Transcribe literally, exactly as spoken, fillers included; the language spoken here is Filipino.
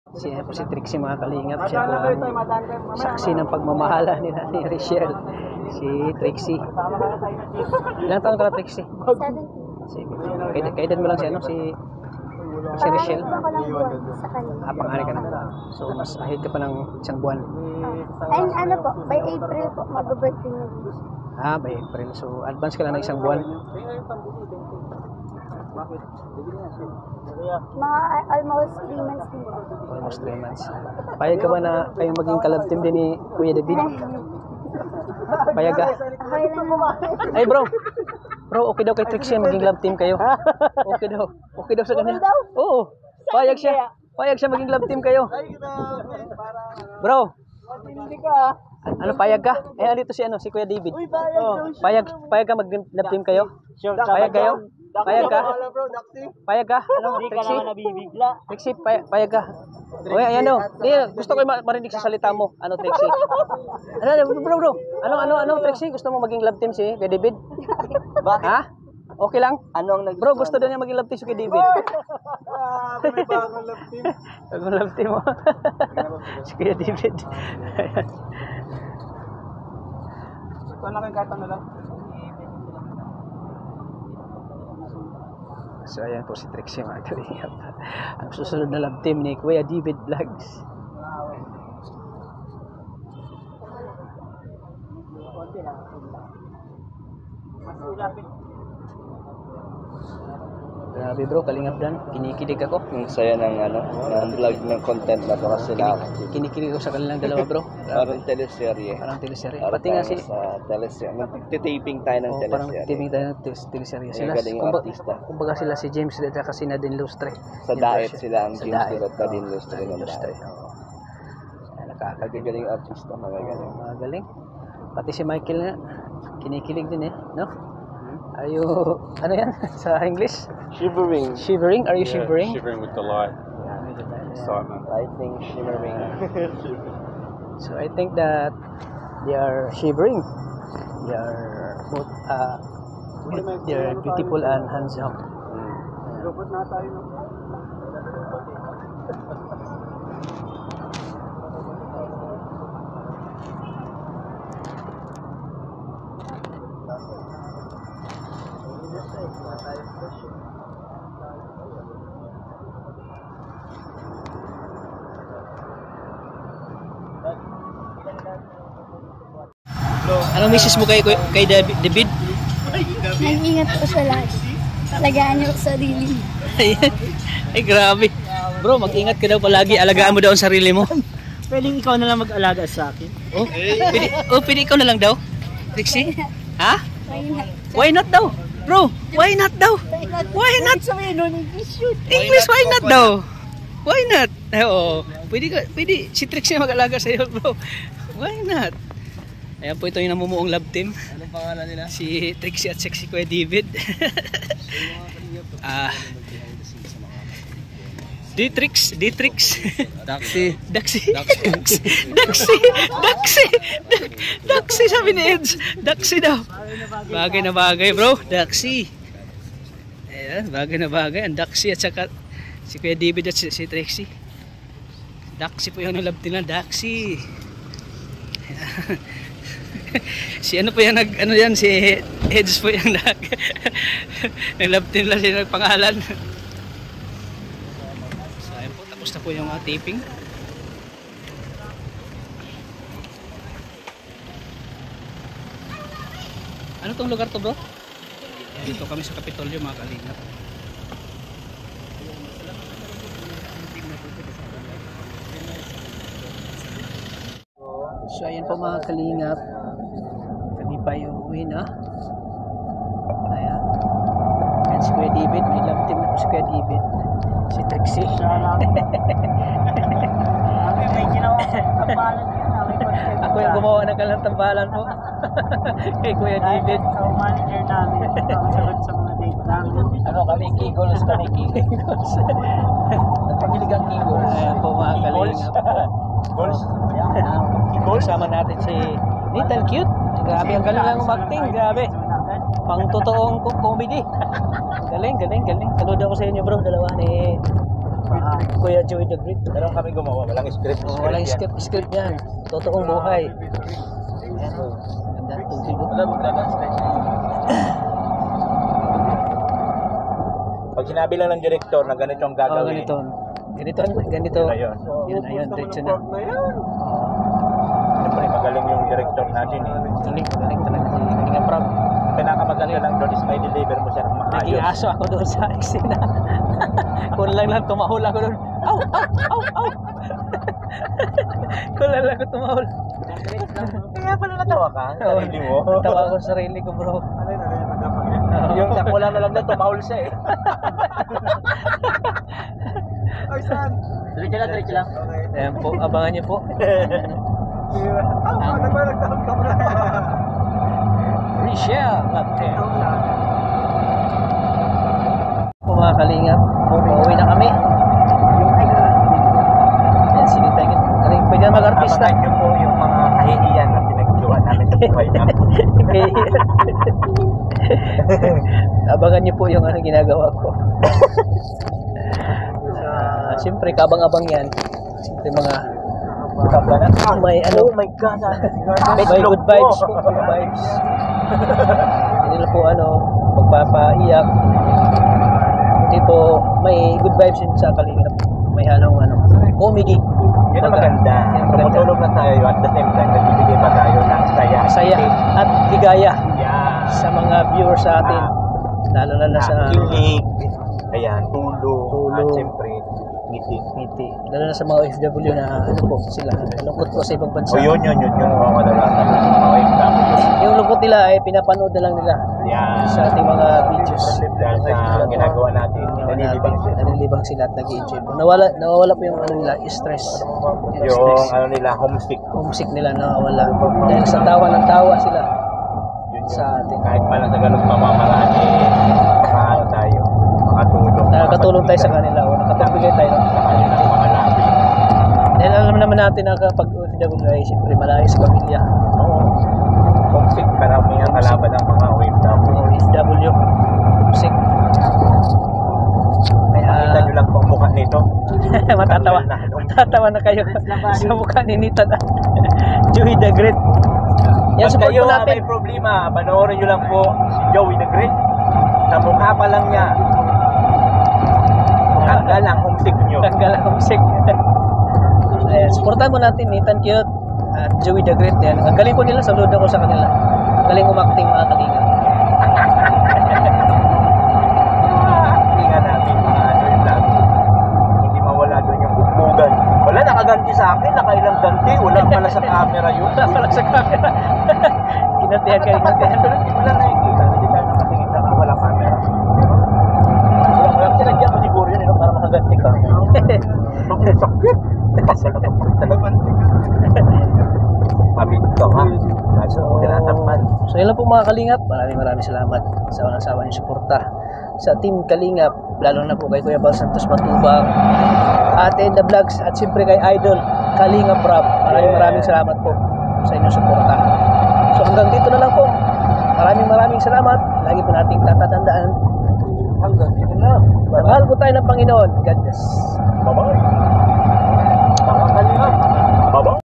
Siya po si Trixie mga kalingap. Siya po ang saksi ng pagmamahala ni, ni Richelle. Si Trixie. Ilang taon ka na, Trixie? seventeen. Sige. Kaidan mo lang si ano, si si Richelle. Ako lang buwan sa kanya. Ah, pangari ka na. So, mas ahead ka pa ng isang buwan. And ano po, by April po, mag-birthday niya. Ah, by April. So, advance ka lang ng isang buwan. Mga uh, almost three months din po. Almost three months. Payag ka ba na kayong maging collab team din ni Kuya David? Payag ka? Okay lang mo. Ay bro! Bro, okay daw kay Trixie maging love team kayo. Okay daw. Okay daw sa kanya. Oo. Payag siya. Payag siya maging love team kayo. Bro! Ano, payag ka? Eh, alito si ano, si Kuya David. Payag, payag ka mag-love team kayo? Payag kayo? Payag ka? Payag ka? Ano, Trixie? Trixie, payag, payag ka? Uy, ayan o. Gusto ko marinig sa salita mo. Ano, Trixie? Ano, bro, bro? Ano, ano, ano, Trixie? Gusto mo maging love team si Kuya David? Ha? Okay lang? Ano ang Bro, gusto daw niya maging love team si Kuya David. May bagong love team. Bagong love team mo. Si Kuya David. Saan lang kata na lang? So ayan po si Trixie mga kalingap. Ang susunod na love team ni Kuya David Vlogs. Grabe bro, kalingap dan. Kinikilig ako. Ang saya ng ano, ng vlog ng content na to kasi na Kinikilig ako sa kanilang dalawa bro. parang teleserye. Parang teleserye. Parang Pati nga si sa teleserye. Nagtitaping tayo ng oh, parang teleserye. timing tayo ng tes- teleserye. Sila, Ang galing yung kumbaga, artista. kumbaga sila si James at saka si Nadine Lustre. Sa Yung diet version. sila ang Sa James diet. Dirot na din Lustre Nadine ng Lustre. diet. Oo. Ay, nakaka- Magagaling artista, magagaling. Magaling. Pati si Michael nga, kinikilig din eh, no? Are you, ano yan sa English? Shivering. Shivering? Are you Yeah, shivering? shivering with delight. Yeah. Excitement. I think shivering. So I think that they are shivering. They are both, uh, they are beautiful and handsome. Lupot na tayo no? Anong misis mo kay, kay David? Mag-ingat po sa lahat. Alagaan niyo sa sarili. Ayan. Ay grabe. Bro, mag-ingat ka daw palagi. Alagaan mo daw ang sarili mo. Pwedeng ikaw na lang mag-alaga sa akin. Oh, pwede, oh, pwede ikaw na lang daw? Trixie? Ha? Why not? Why not daw? Bro, why not daw? Why not? Sabihin nun, English yun. English, why not daw? Why not? Oo. Pwede, ka, pwede si Trixie mag-alaga sa iyo, bro. Why not? Ayan po, ito yung namumuong love team. Anong pangalan nila? Si Trixie at sexy Kuya David. Ah. Ditrix, Ditrix. Taxi. Daxi. Daxi. Daxi. Daxi. Daxi sabi ni Eds. Daxi daw. Bagay na bagay, bro. Daxi. Ayan, bagay na bagay. Ang Daxi at saka si Kuya David at si, si Trixie. Daxi po yung love team na Daxi. Si ano po yung nag ano yan si Eds po yung nag nag-love team lang siya nagpangalan. So ayun po, tapos na po yung uh, taping. Ano tong lugar to bro? Dito kami sa Kapitolyo mga kalingap. So ayan po mga kalingap, kami pa yung uwi na. Ayan. Ayan si Kuya David, may love team na po si Kuya David. Si Trixie. May ginawa tambalan yun. Ako yung gumawa ng kalang tambalan po. Kay Kuya David. So, manager namin. Sagot sa mga date namin. Ano kami, Kigols kami, Kigols. Nagpaghilig ang Kigols. Ayan po mga kalingap. Goals? Kasama natin si Little Cute. Grabe, ang galing lang umakting. Grabe. Pang totoong comedy. Galing, galing, galing. Saludo ako sa inyo bro, dalawa ni Kuya Joey the Great. Pero kami gumawa, walang script. Oh, walang script, script yan. Totoong buhay. Ayan. Ganda ang tubig. Wala magdadaan Pag sinabi lang ng director na ganito ang Oh, gagawin. ganito. Ganito, ganito. Ayun. Yun, ayun, diretso na. Siyempre, magaling yung director natin eh. Galing, galing talaga. Galing ang proud. Pinakamaganda lang doon is may deliver mo siya ng maayos. Nag-iaso ako doon sa eksena. Kung lang lang tumahol ako doon. Aw, aw, aw, aw. Kung lang lang ako tumahol. Kaya pala natawa ka? Sarili mo? Natawa ako sa sarili ko, bro. Yung sa wala na lang na tumahol siya eh. Ay, saan? Diretso lang, diretso lang. Ayan po, abangan niyo po. Ah, ano ba nagtawag ka muna? Rachel Laptel. Po mga kalingap, pauwi na kami. Ayan, sige tayo. Kaling pwede na mag-artista. Abangan niyo po yung mga kahihiyan na pinagluwa namin sa buhay namin. Abangan niyo po yung ano ginagawa ko. Ah, Siyempre, kabang-abang yan. Siyempre, mga may ano, Oh my God. may good vibes po, good vibes. Hindi nila po ano, pagpapaiyak. Hindi po, may good vibes yun sa kalingap. May halong ano, comedy. Yun ang maganda. Yan ang maganda. Tumutulog na tayo at the same time nagbibigay pa tayo ng saya. Saya at ligaya Yeah. sa mga viewers sa atin. Lalo na na sa Kilig. Ayan, tulog. Tulog. At siyempre, ngiti. ngiti. Lalo na sa mga O F W na ano po sila. Lungkot po sa ibang bansa. O yun, yun, yun, yun. Mga kadalasan. Mga example. Yung lungkot nila ay pinapanood na lang nila Yan. sa ating mga videos. Dahil sa ginagawa natin, nalilibang sila. Nalilibang sila at nag-i-enjoy po. Nawala, nawawala po yung ano nila, stress. Yung Yung stress. ano nila, homesick. Homesick nila nawawala. Dahil sa tawa ng tawa sila Yun sa yun. atin. Kahit man lang sa ganung pamamaraan, eh, makaano tayo, makatulong. Nakakatulong tayo sa kanila o nakapagbigay tayo. Sa kanilang mga labi. Dahil alam naman natin na kapag O F W ay siyempre malayo sa pamilya. Oo. Homesick, karamihan kalaban ng mga O F W. O F W. Homesick. Makita Kaya nyo lang po ang mukha nito. matatawa. Matatawa na kayo sa mukha ni Nita na Joey the Great. Yan, Pag support kayo po ah, natin. may problema, panoorin nyo lang po si Joey the Great. Sa mukha pa lang niya. Tanggal ang homesick nyo. Tanggal ang homesick. Ayan, supportan mo natin Nathan Cute at Joey the Great. Yan. Ang galing po nila, saludo ako sa kanila. Ang galing umakting mga kalinga. Tingnan natin mga ano yung vlog. Hindi mawala doon yung bugbugan. Wala, nakaganti sa akin. Nakailang ganti. Wala pala sa camera yun. Wala pala sa camera. Kinatihan kayo, kinatihan. Hindi mo lang nakikita. Hindi tayo nakatingin na wala camera. Wala, wala. Sinagyan mo siguro yun eh, para makaganti ka. Ang sakit. Pasal na kapag talaga. Pabit ka ha. Nasa mo tinatampan. So yun lang po mga Kalingap. Maraming maraming salamat sa walang sawa niyong suporta sa Team Kalingap, lalo na po kay Kuya Bal Santos Matubang, Ate The Vlogs, at siyempre kay Idol Kalingap Rob. Maraming maraming salamat po sa inyong suporta. So hanggang dito na lang po. Maraming maraming salamat. Lagi po nating tatatandaan. Hanggang dito na. Mahal po tayo ng Panginoon. God bless. Bye-bye. Mga kalingap. Bye-bye.